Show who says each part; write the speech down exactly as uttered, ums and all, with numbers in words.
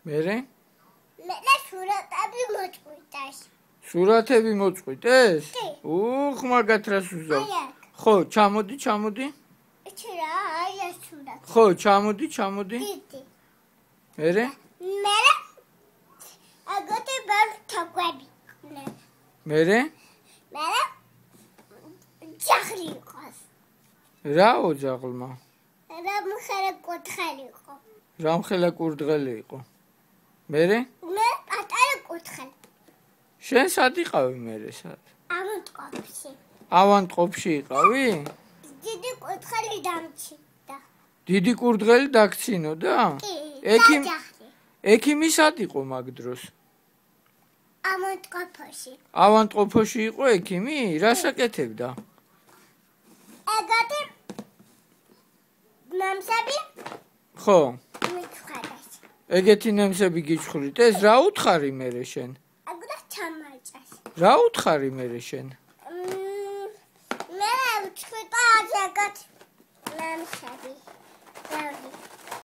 Speaker 1: მერე?
Speaker 2: მე და სურათები მოწყვიტეს.
Speaker 1: სურათები მოწყვიტეს? უხ, მაგათ რას უზავ. ხო, ჩამოდი, ჩამოდი.
Speaker 2: იცი რა, აი ეს სურათი.
Speaker 1: ხო, ჩამოდი, ჩამოდი.
Speaker 2: დიდი.
Speaker 1: მერე?
Speaker 2: მერე აგოთი ბარ თაგვები.
Speaker 1: მერე?
Speaker 2: მერე ჯაღლი იყოს.
Speaker 1: რა ოჯაღლმა?
Speaker 2: რა მხარე კუთხელი იყო.
Speaker 1: რა მხელა კურდღელი იყო. მერე?
Speaker 2: მე პატარა კუთხელი.
Speaker 1: შენ სად იყავი მერე სად?
Speaker 2: ავანტყოფში.
Speaker 1: ავანტყოფში იყავი?
Speaker 2: დიდი კუთხელი დამჩნდა.
Speaker 1: დიდი კურდღელი დაგცინოდა?
Speaker 2: კი,
Speaker 1: ექიმ
Speaker 2: დაჯახი.
Speaker 1: ექიმი სად იყო მაგ დროს?
Speaker 2: ავანტყოფში.
Speaker 1: ავანტყოფოში იყო ექიმი? რას აკეთებდა?
Speaker 2: ეგეთი ნამსები
Speaker 1: ხო.
Speaker 2: მიჩხარეს.
Speaker 1: ეგეთი ნემსები გიჩხვრიტეს? რა უთხარი მერე შენ?
Speaker 2: აგდა ჩამაჭას.
Speaker 1: რა უთხარი მერე შენ?
Speaker 2: მე ვჩხიტა აგეთ ნამსები.